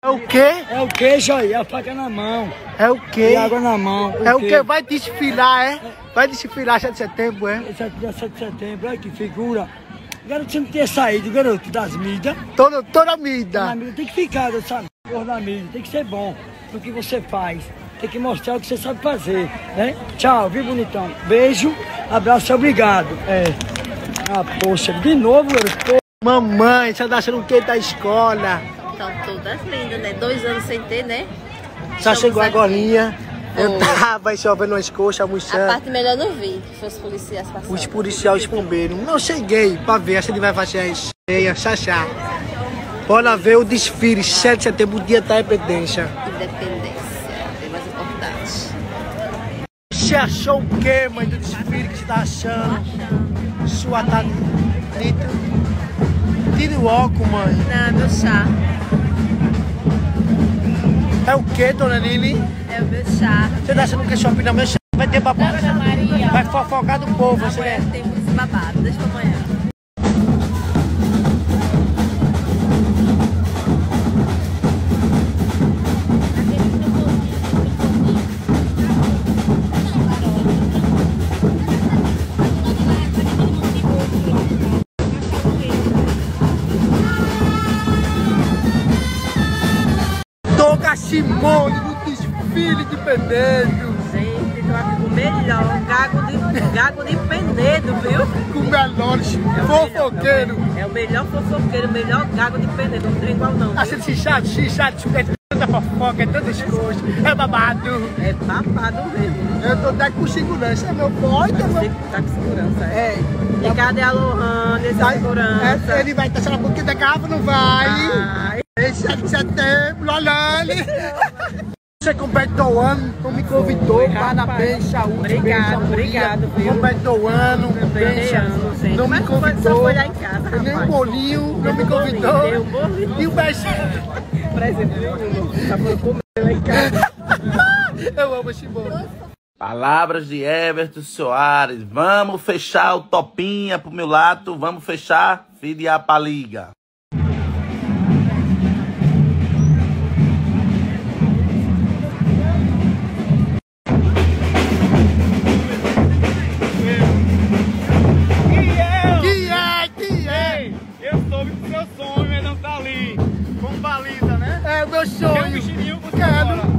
É o quê? É o quê, Joia? A faca na mão. É o quê? E água na mão. É o quê? Vai desfilar, é? Vai desfilar 7 de setembro, é? Esse aqui é 7 de setembro, olha que figura. Garoto, você não tinha saído, garoto, das mídias. Toda a mídia. Na mídia tem que ficar, sabe? Na mídia, tem que ser bom no que você faz. Tem que mostrar o que você sabe fazer, né? Tchau, viu, bonitão? Beijo, abraço, obrigado. Ah, poxa, de novo, garoto. Mamãe, você tá achando o que da escola? Estão todas lindas, né? 2 anos sem ter, né? Só chegou agora. Eu Foi. tava chovendo umas coxas, A almoçando. parte melhor não vi, que foi os policiais passando. Os policiais, os bombeiros. Não cheguei pra ver se ele vai fazer a estreia, xaxá. Bora ver o desfile, 7 de setembro, o dia da independência. Independência, é mais importante. Você achou o que, mãe, do desfile que você tá achando? Sua tá nítido. Tira o óculos, mãe. Não, meu chá. É o que, dona Lili? É o meu chá. Você tá achando que é shopping? Não, meu chá vai ter babado. Vai fofocar do povo, você Amanhã né? tem muitos babados, deixa pra amanhã. Toca Simone no desfile de Penedo. Gente, tô aqui com o melhor gago de Penedo, viu? Com melhores fofoqueiros. É o melhor fofoqueiro, o melhor gago de Penedo, não tem igual não. Achando xixado, é tanta fofoca, é tantas coisas, é babado. É babado mesmo. Eu tô até com segurança, é meu boy, tá meu... Tá com segurança, É. E cadê a Lohane, essa segurança? Ele vai estar na boquinha da garrafa, não vai? Ai. Esse 7 de setembro, olha ele. Você completou o ano, não me convidou, parabéns, saúde. Obrigado, viu? Completou o ano, ano, gente. não me Mas convidou. só foi lá em casa, Nem um rapaz. bolinho, não me convidou. Deu um bolinho. E o beijo. Presente nenhum, tá por comer lá em casa. Eu amo esse bolo. Palavras de Everton Soares. Vamos fechar o topinha pro meu lado. Vamos fechar, filiar pra liga. Que é? Eu soube do seu sonho, mas não tá ali. Como baliza, né? É o meu Tem um sonho. mexerinho com você Quero. agora.